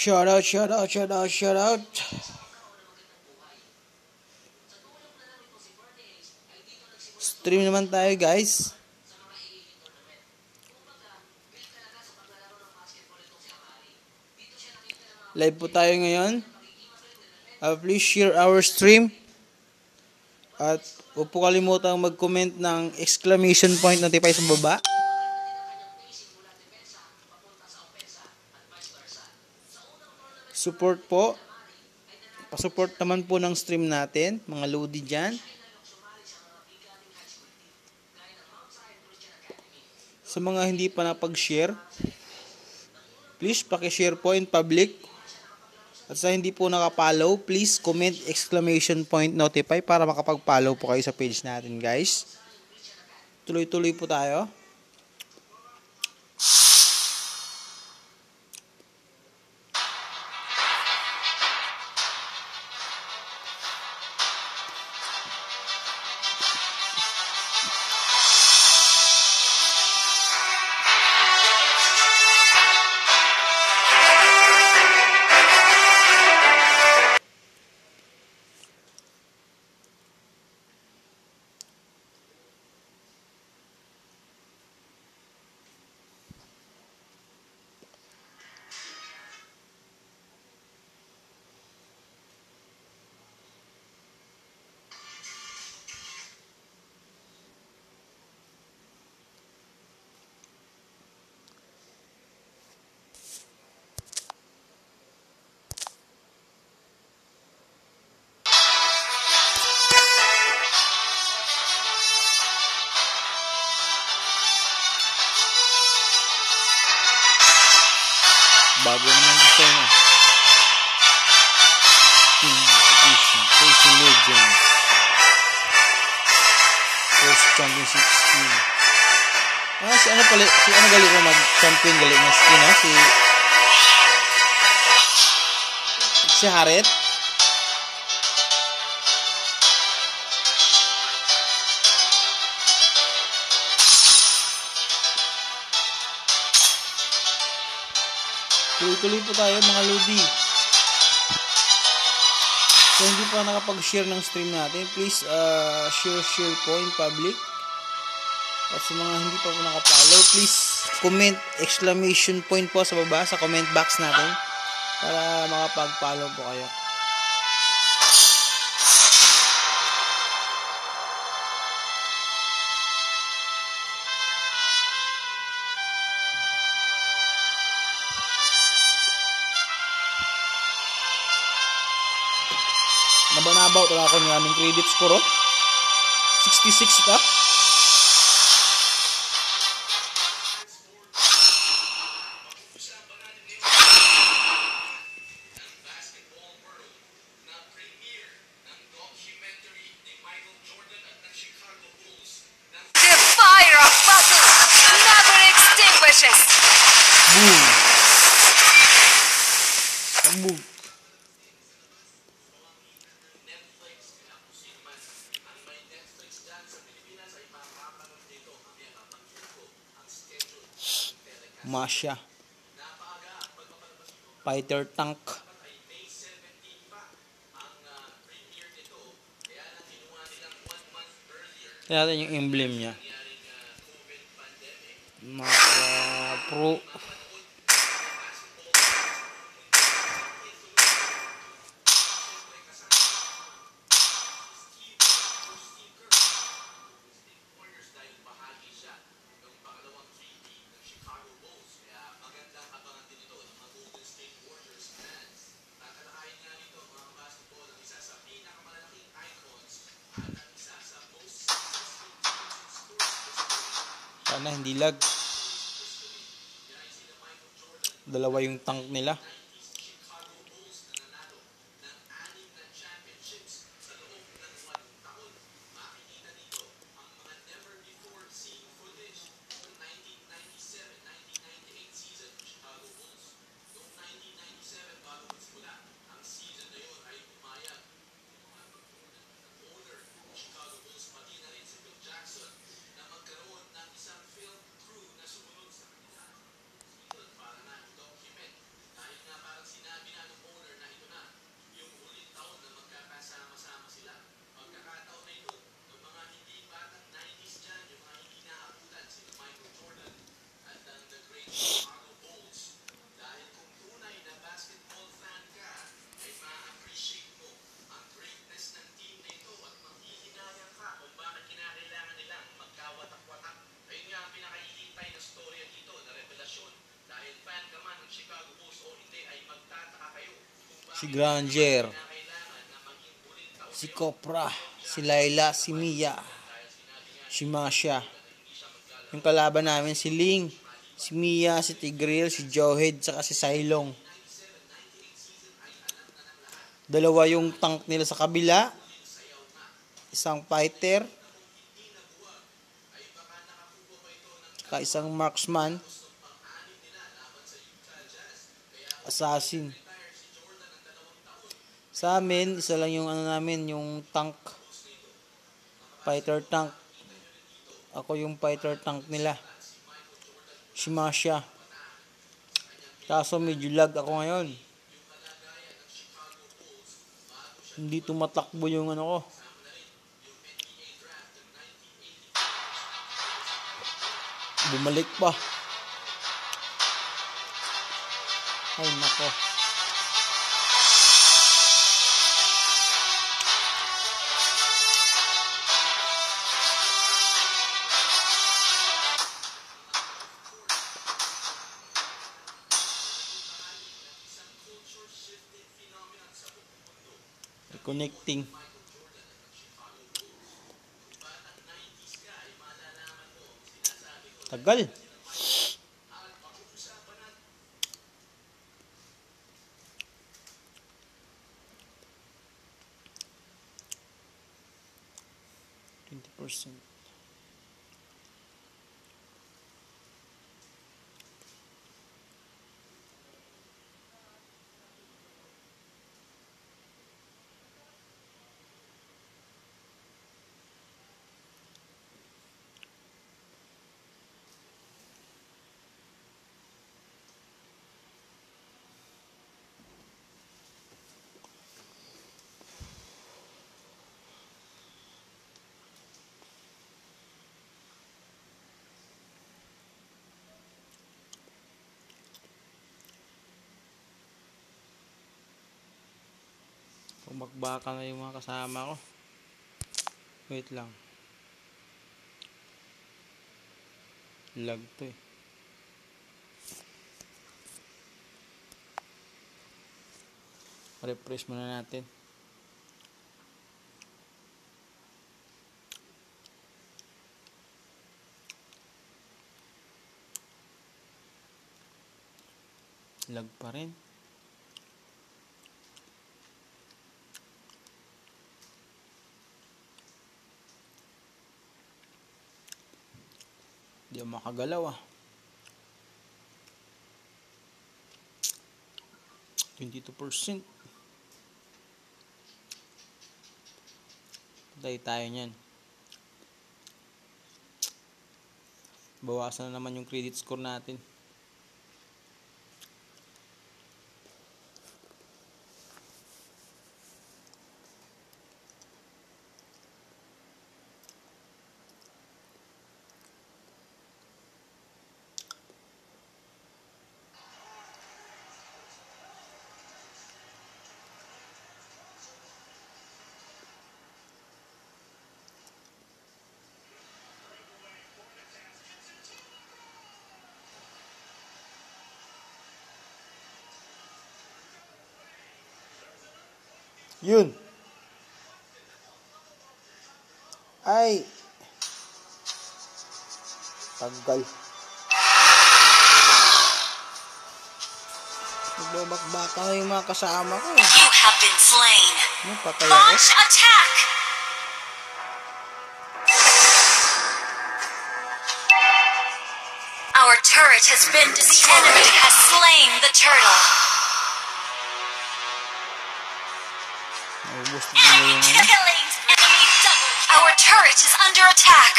Shout out, shout out, shout out, shout out. Stream naman tayo, guys. Live po tayo ngayon. Please share our stream. At huwag po kalimutang mag-comment ng exclamation point notify sa baba. Support po. Pasupport naman po ng stream natin, mga lodi dyan. Sa mga hindi pa napag-share, please paki-share po in public. At sa hindi po nakapollow, please comment exclamation point notify para makapag-follow po kayo sa page natin, guys. Tuloy-tuloy po tayo. Bago naman gusto niya. Facing Legends. First Championship skin. Si ano galing ko mag-champion galing na skin, ha? Si Haret. Tuloy-tuloy po tayo, mga lodi. So hindi pa nakapag-share ng stream natin, please share po in public. At sa mga hindi pa po nakapollow, please comment exclamation point po sa baba sa comment box natin para makapag-follow po kayo. Nabanabaw ito ako ng aming credit score, 66 ito. The fire of battle never extinguishes. Boom. Boom. Masya. Fighter tank. Kaya natin yung emblem niya. Mga pro. Sana hindi lag. Dalawa yung tank nila. si Granger, si Copra, si Layla, si Mia, si Masha. Yung kalaban namin si Ling, si Mia, si Tigril, si Johead, saka si Silong. Dalawa yung tank nila sa kabila. Isang fighter. Saka isang marksman. Assassin. Sa amin, isa lang yung namin, yung tank. Fighter tank. Ako yung fighter tank nila. Si Masha. Kaso medyo lag ako ngayon. Hindi tumatakbo yung ko. Bumalik pa. Ay nako. Connecting. Tagal. %. Pumagbaka na yung mga kasama ko. Wait lang. Lag to eh. Refresh muna natin. Lag pa rin. Di ako makagalaw 22%. Patay tayo nyan. Bawasan na naman yung credit score natin. Yun. Ay. Tagal. Nagbabakbaka na yung mga kasama ko. You have been slain. Patay ako. Launch attack. Our turret has been destroyed. The enemy has slain the turtle. Enemy killing. Enemy double. Our turret is under attack.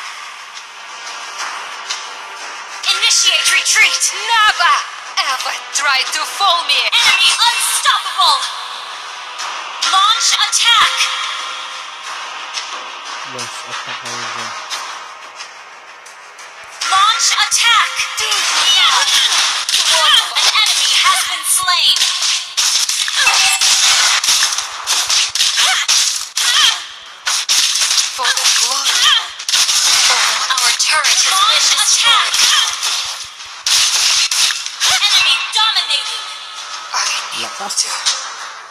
Initiate retreat. Never ever try to fool me. Enemy unstoppable. Launch attack. Launch attack tayo dyan. Launch attack. An enemy has been slain. For the glory. Our turret has been destroyed. Enemy dominating. I need Lakas. to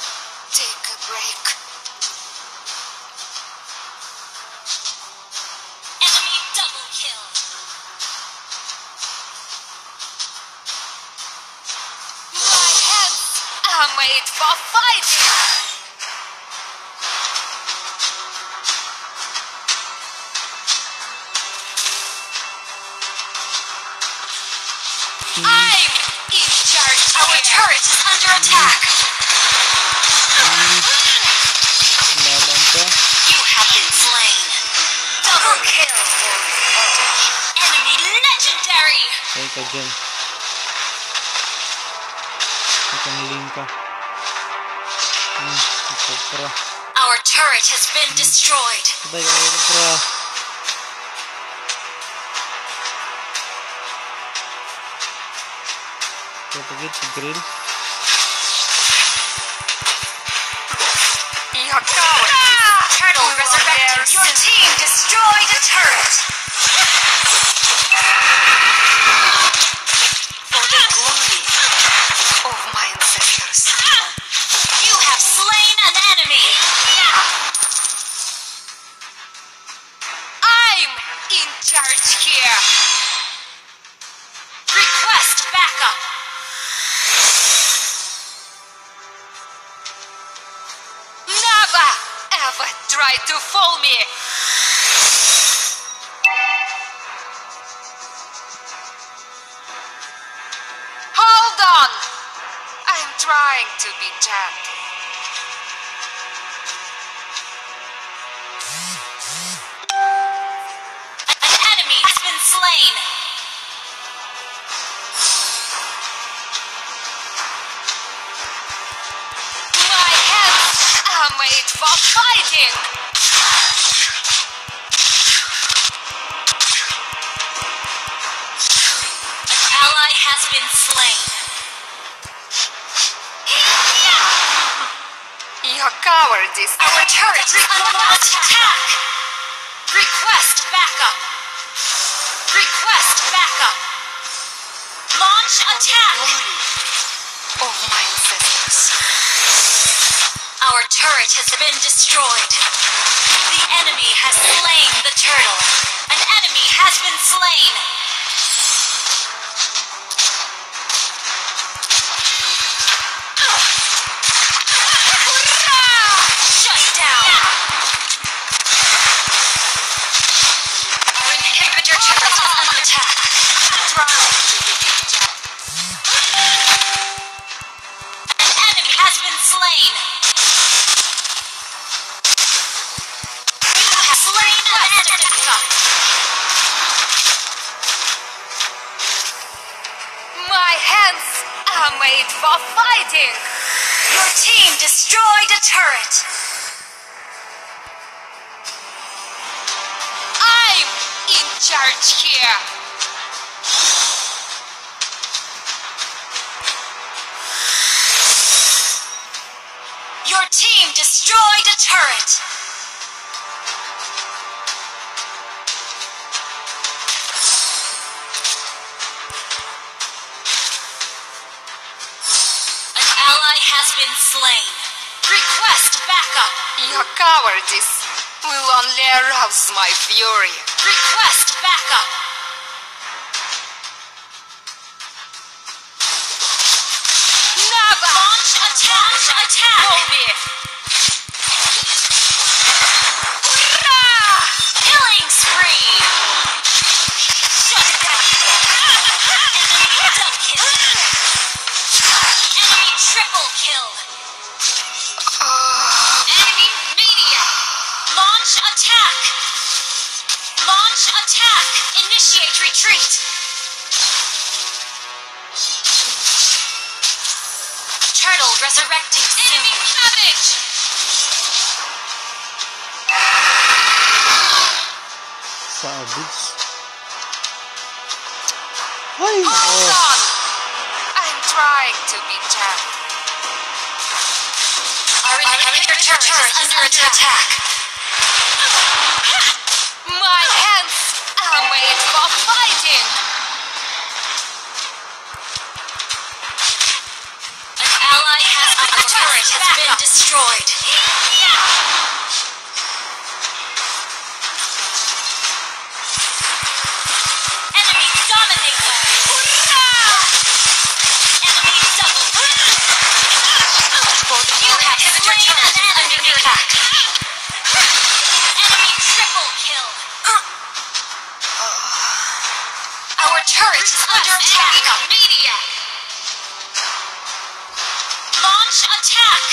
are made for fighting. I'm in charge. Our turret is under attack. Laban pa. You have been slain. Double kill. Enemy legendary. Ay ka dyan. Itang link ka. Ito pra. Our turret has been destroyed. Sabay ka ito pra. Ito pagit si Grill. Turtle resurrected. Your team destroyed a turret. For the glory of my ancestors. You have slain an enemy. I'm in charge here. Request backup. Never ever try to fool me. Hold on. I'm trying to be gentle. An enemy has been slain. My hands are made for fighting. An ally has been slain. Your cowardice. Our turret is under attack. Request backup. Request backup. Launch attack. Of my ancestors. Our turret has been destroyed. The enemy has slain the turtle. An enemy has been slain. Shut down. Our inhibitor turret is under attack. An enemy has been slain. You have slain an enemy. My hands are made for fighting. Your team destroyed a turret. I'm in charge here. Your team destroyed a turret. An ally has been slain. Request backup. Your cowardice will only arouse my fury. Request backup. Never. Launch attack. Launch attack. Roll me. Hurrah! Killing spree. Shut down. Enemy double kill. Enemy triple kill. Enemy media. Launch attack. Launch attack. Initiate retreat. Turtle resurrecting enemy savage. Savage. Ay! Hold Oh. on. I'm trying to be gentle. Our inhibitor turret is under attack. My hands are made for fighting. An ally has a turret has been destroyed. Enemy dominated. Enemy double. Our turret is under attack. Media. Launch attack.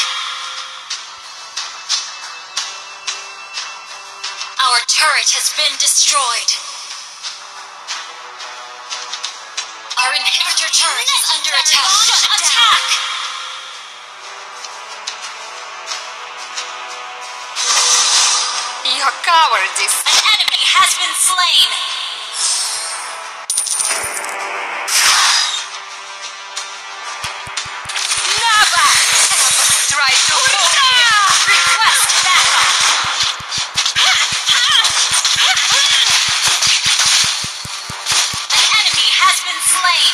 Our turret has been destroyed. Our inhibitor turret is under attack. Launch attack. Your cowardice. An enemy has been slain. Never ever try to fool me. Request backup. An enemy has been slain.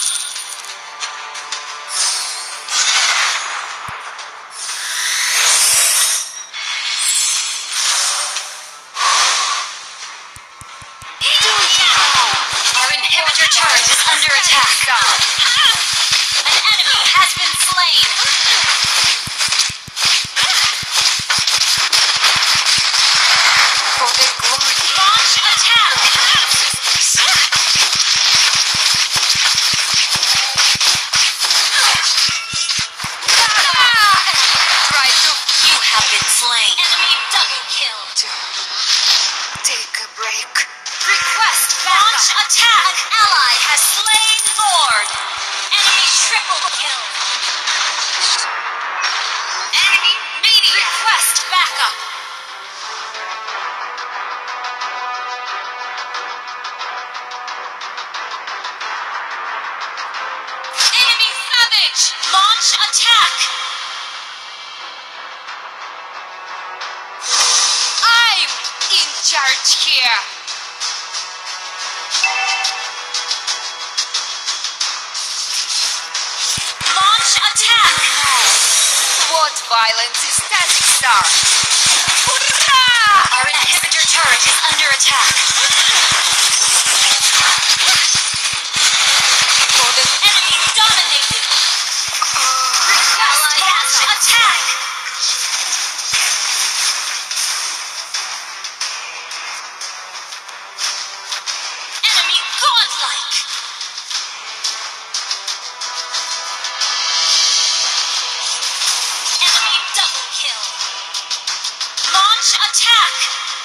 Our inhibitor turret is under attack. An enemy has been slain. For the glory. Launch attack. Try to. You have been slain. Enemy double kill. Take a break. Request launch attack. An ally has slain Lord. Enemy triple kill. Enemy media. Request backup. Enemy savage. Launch attack. I'm in charge here. Launch attack! What violence is Static Star? Hurrah! Our inhibitor turret is under attack. For the enemy dominated. Request launch attack! Enemy godlike! Enemy double kill. Launch attack.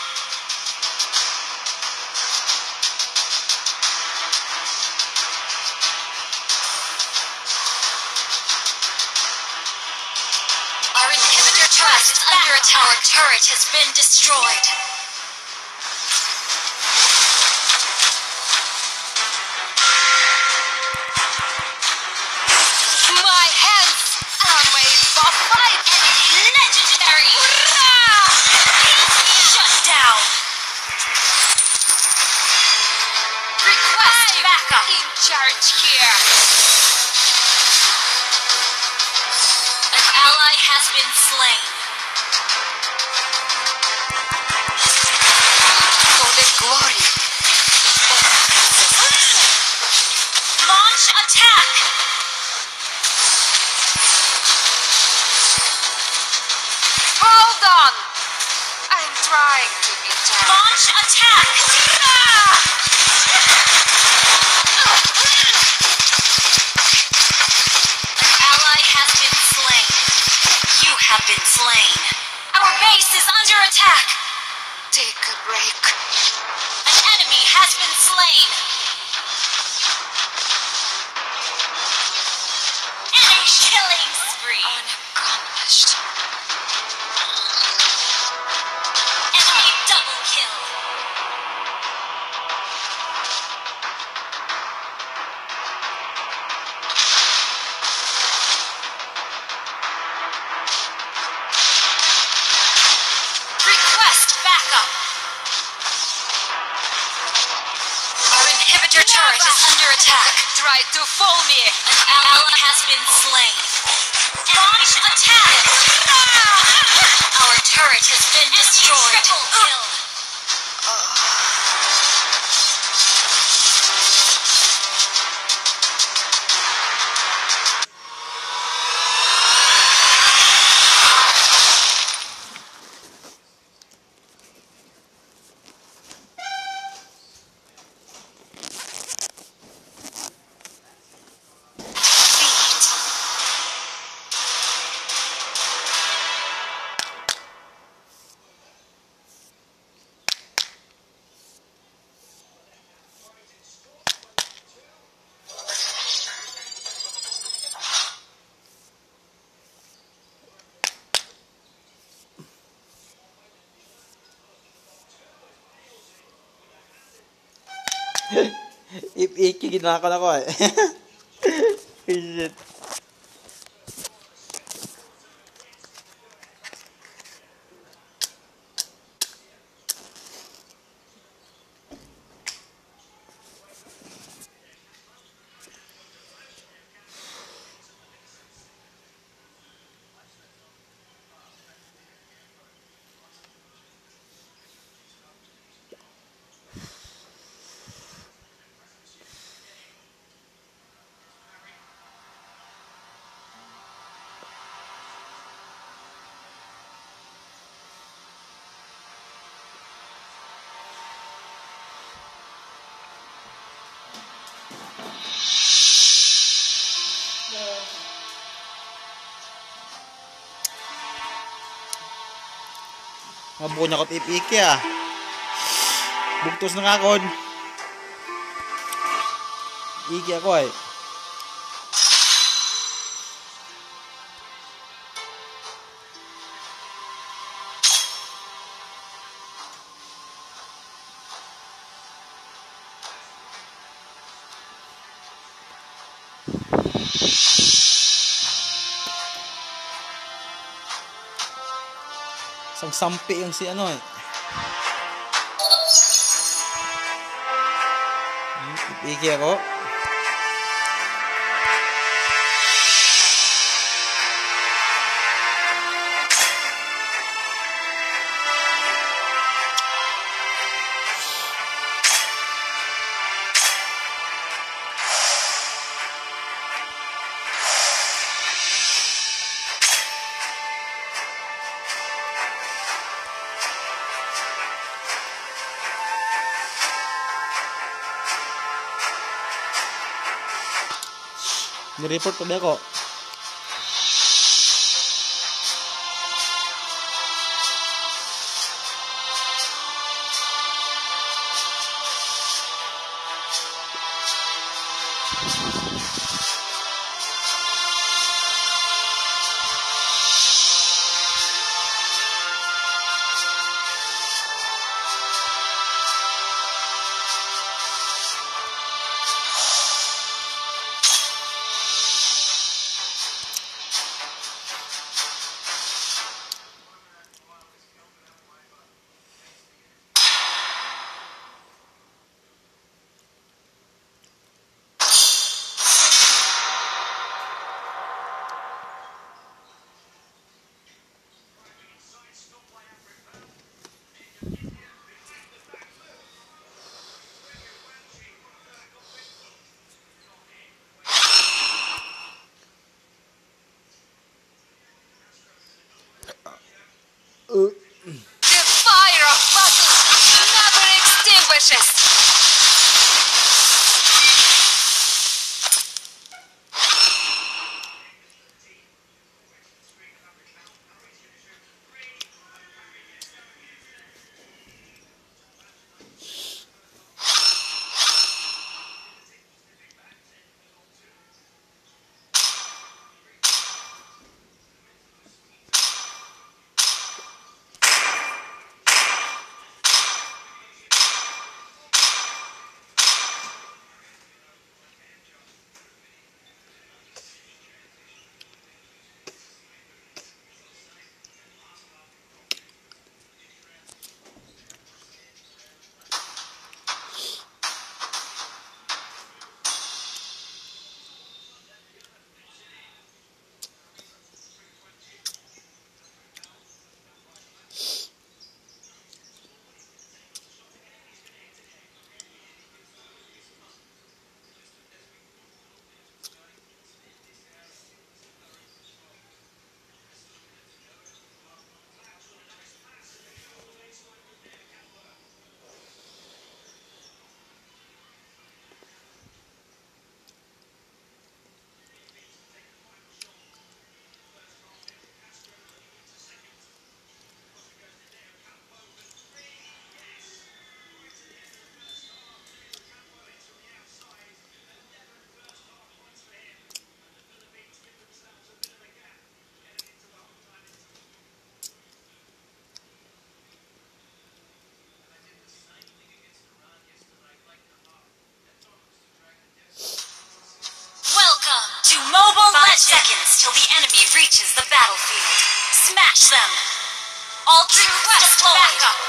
Our inhibitor turret is under attack. Our turret has been destroyed. My hands are made for fight. Enemy legendary. Hurrah! Shut down. Request backup. In charge here. An ally has been slain. For the glory. Launch attack. Hold on! I'm trying to be tough. Launch attack! An ally has been slain. You have been slain. Our base is under attack. Take a break. An enemy has been slain. Enemy killing spree. Unaccomplished. Enemy double kill. Request backup. Our inhibitor turret is under attack. Try to fool me. An ally has been slain. Launch attack. Our turret has been destroyed. Triple kill. If iki, ginawa ko na ko eh. Shit. Mabuo niya ko't ipiki ah. Bugtos na nga kon. Iki ako eh. Isang sampi yung si ano eh. Ipiki ako. Ni-report pa ba ako? enemy reaches the battlefield, smash them! All troops backup!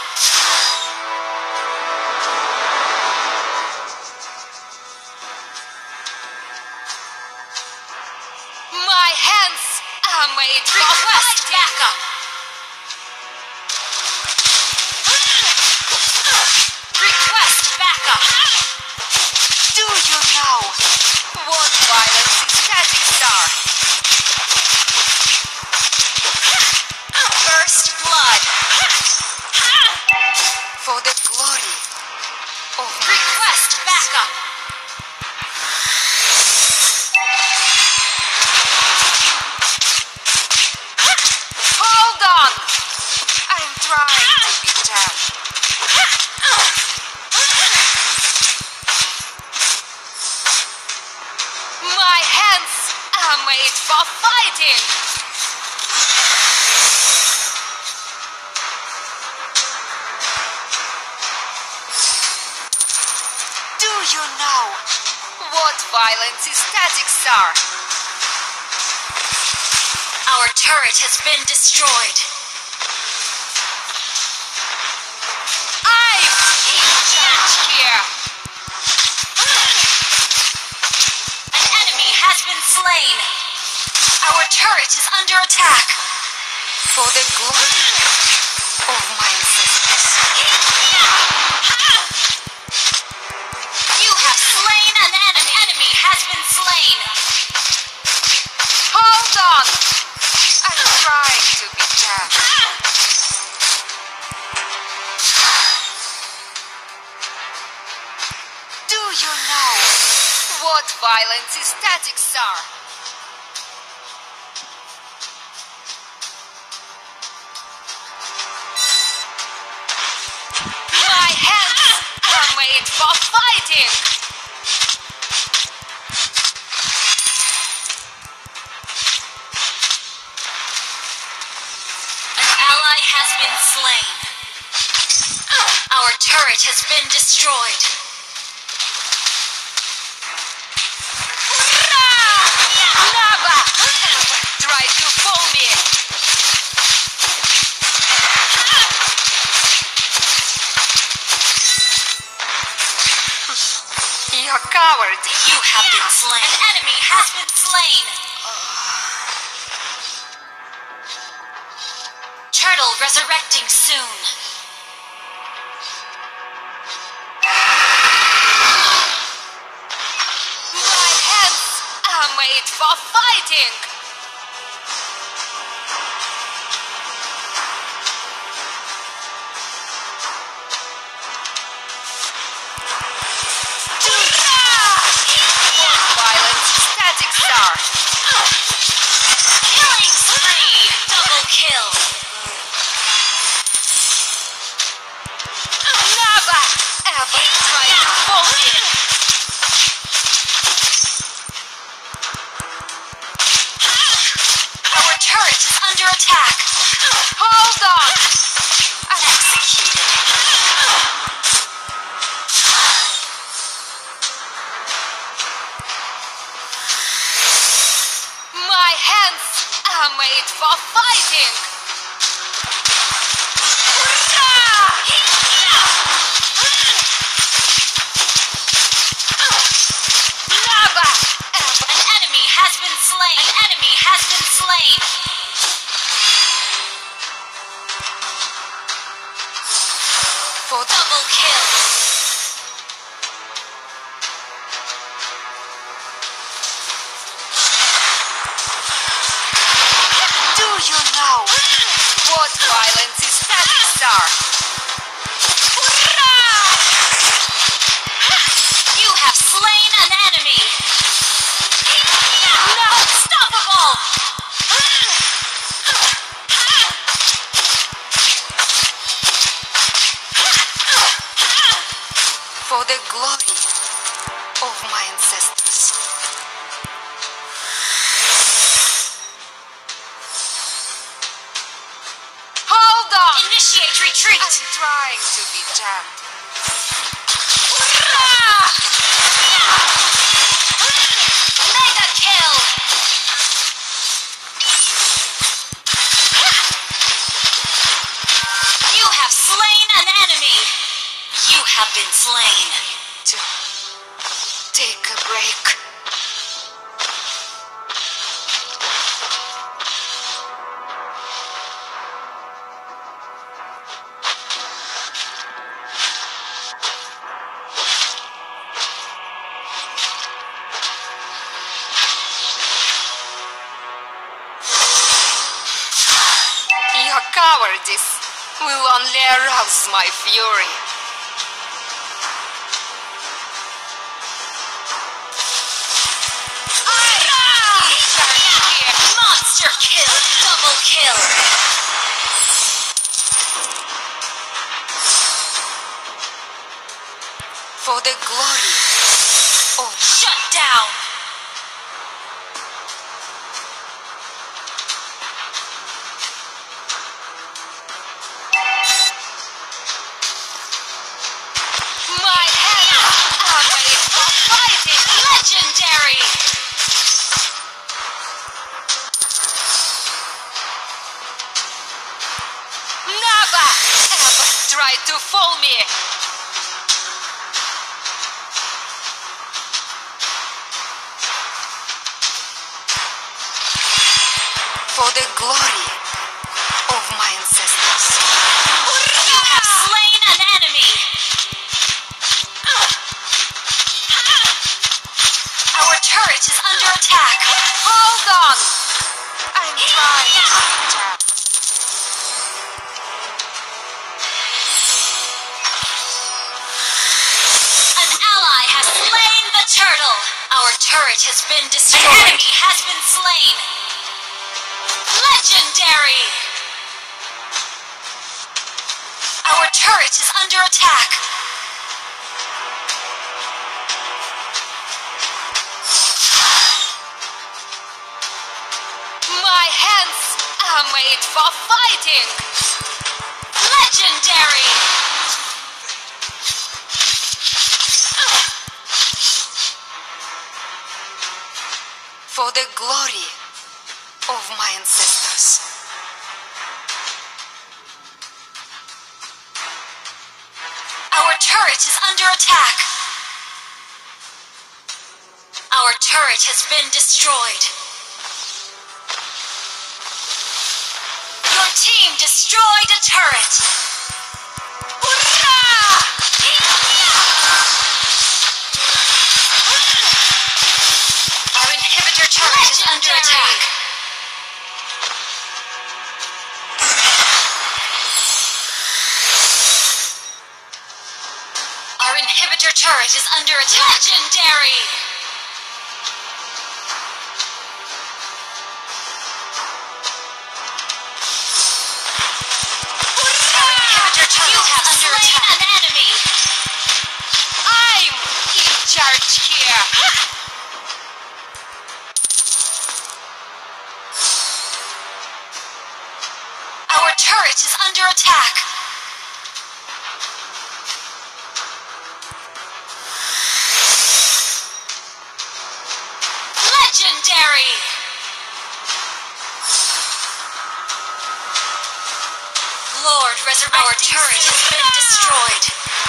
My hands are made for request backup! Request backup! Do you know what violence is Static Star? First blood! For the glory of request backup! Hold on! I'm trying to be tough. My hands are made for fighting! Do you know what violence is Static Star? Our turret has been destroyed. I'm in charge here. An enemy has been slain. Our turret is under attack. For the glory of my ancestors. You have slain an enemy. An enemy has been slain. Hold on. I'm trying to be tough. Do you know what violence is Static Star? My hands are made for fighting! Has been slain. Our turret has been destroyed. Never try to fool me. You're a coward. You have been slain. An enemy has been slain. Turtle resurrecting soon. My hands are made for fighting. What violence is Static Star? Killing spree. Double kill. Never ever try to fool me. Our turret is under attack. Hold on. I'm executed. My hands are made for fighting. Never ever. An enemy has been slain. An enemy has been slain. For double kill. Do you know what violence is Static Star? You have slain an enemy. No, unstoppable. For the glory of my ancestors. Hold on! Initiate retreat! I'm trying to be jammed. Mega kill! a break. Your cowardice will only arouse my fury. Monster kill! Double kill! For the glory of... Shut down! My hands are made for fighting! Legendary! Never ever try to fool me! For the glory of my ancestors. You have slain an enemy! Our turret is under attack! Hold on! I'm trying. An ally has slain the turtle! Our turret has been destroyed! An enemy has been slain! Legendary! Our turret is under attack! My hands are made for fighting! Legendary! For the glory of my ancestors. Our turret is under attack! Our turret has been destroyed! Your team destroyed a turret! Hurrah! Our inhibitor turret is under attack! Our inhibitor turret is under attack! Legendary! You have slain an enemy! I'm in charge here! Our turret is under attack! Legendary! Lord, resurrecting our turret has been destroyed.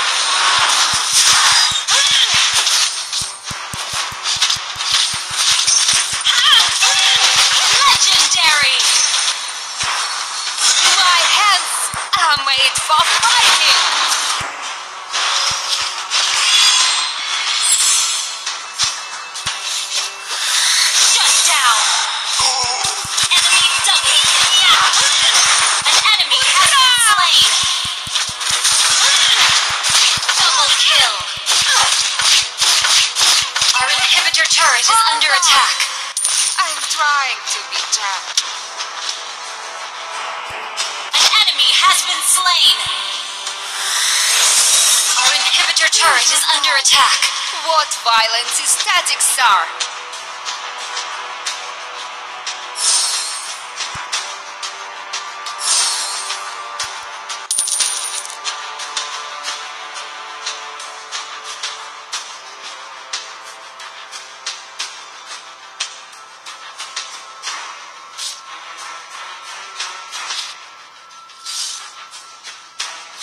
Legendary! My hands are made for fighting! Shut down! Enemy double! An enemy has been slain! Double kill! Our inhibitor turret is under attack! I'm trying to be trapped. An enemy has been slain! Our inhibitor turret is under attack! What violence is Static Star?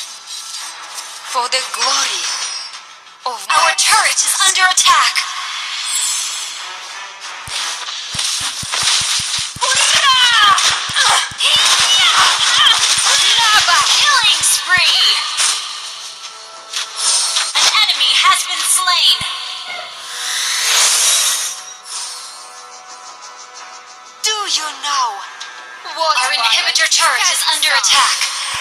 For the glory of our turret is under attack! now? What our inhibitor turret is under attack.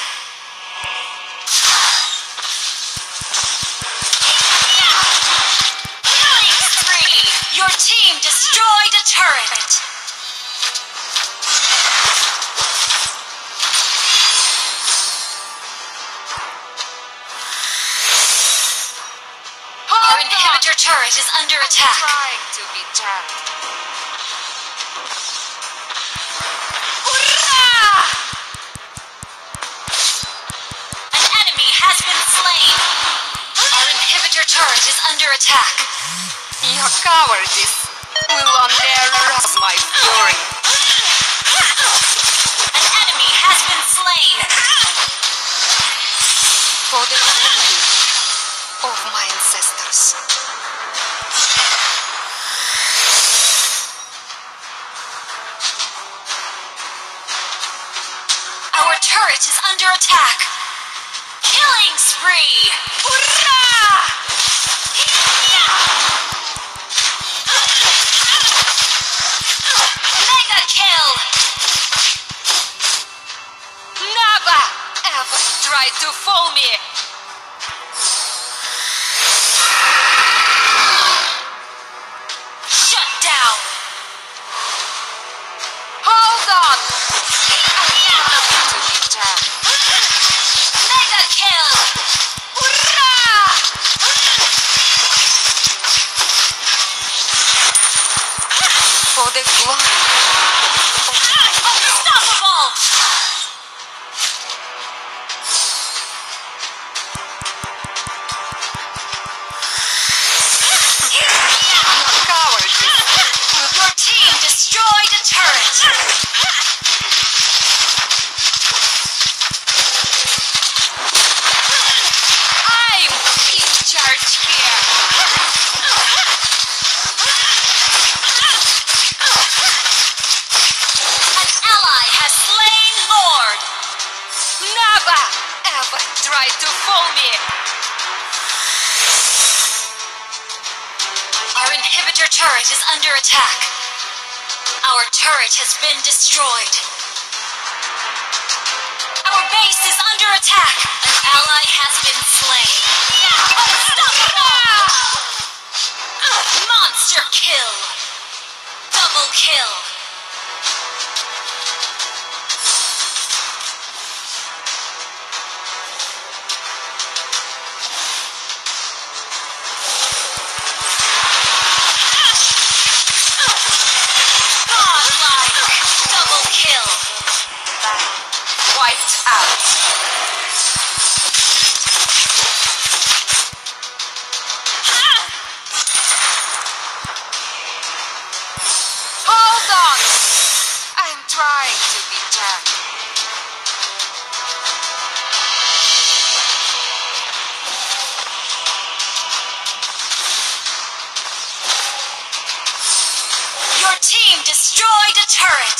Killing spree! Your team destroyed a turret. Our inhibitor turret is under attack. Trying to be jammed. An enemy has been slain. Our inhibitor turret is under attack. Your cowardice will only arouse my fury. An enemy has been slain. For the glory of my ancestors. Our turret is under attack. Killing spree! Mega kill! Never ever try to fool me. Shut down! Hold on. I'm trying to be jammed. Mega kill! For the glory. Unstoppable! Your cowardice. Your team destroyed a turret! I'm in charge here. An ally has slain Lord! Never ever try to fool me. Our inhibitor turret is under attack. Our turret has been destroyed. Our base is under attack. An ally has been slain. Unstoppable! Monster kill! Double kill! Godlike! Double kill! Wiped out. Hold on. I'm trying to be jammed. Your team destroyed a turret!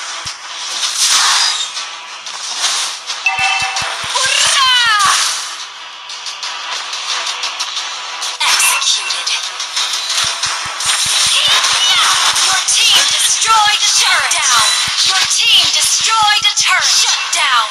Executed. Your team destroyed a turret! Down! Your team destroyed a turret! Shut down!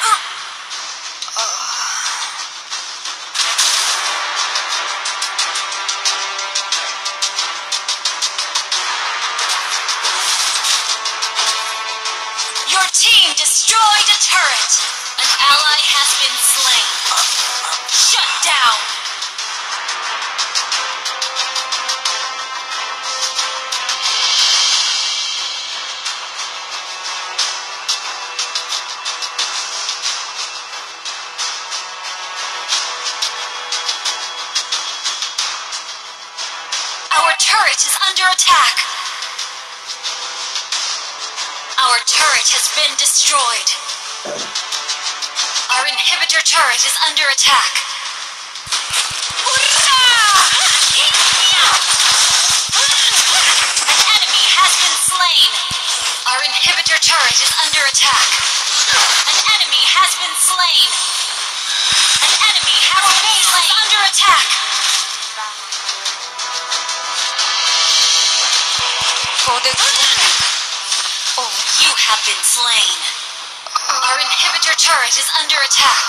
Your team destroyed a turret! An ally has been slain. Shut down! Our turret is under attack. Our turret has been destroyed. Our inhibitor turret is under attack. An enemy has been slain. Our inhibitor turret is under attack. An enemy has been slain. An enemy has been slain. Under attack. For the glory of You have been slain. Our inhibitor turret is under attack.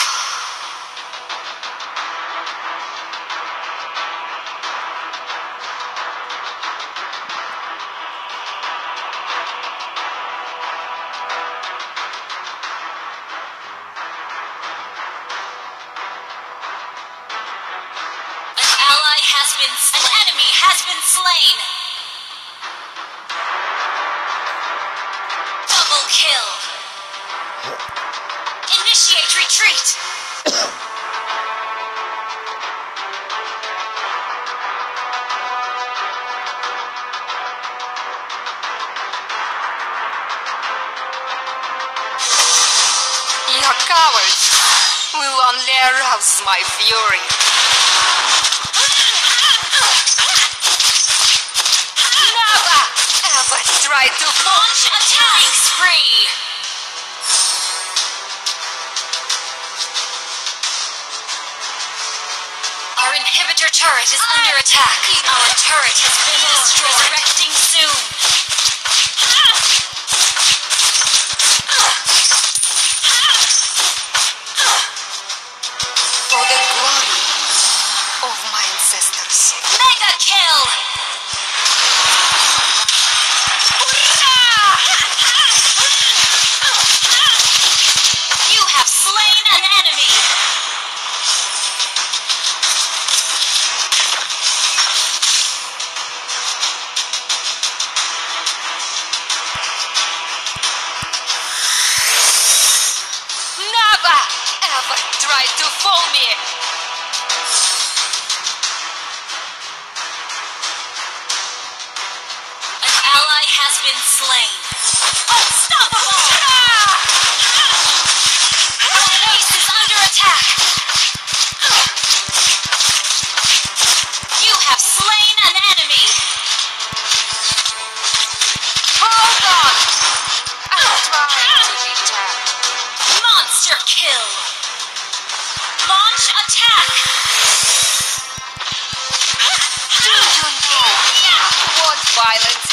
An enemy has been slain. Double kill. Initiate retreat. Your cowards will only arouse my fury. Try to launch attacking spree. Our inhibitor turret is under attack. Our turret has been destroyed. Resurrecting soon. For the glory of my ancestors. Mega kill. Try to fool me! An ally has been slain. Unstoppable! Our base is under attack. You have slain an enemy. Hold on! I'm trying to return. Monster kill. Launch attack! Do you know what violence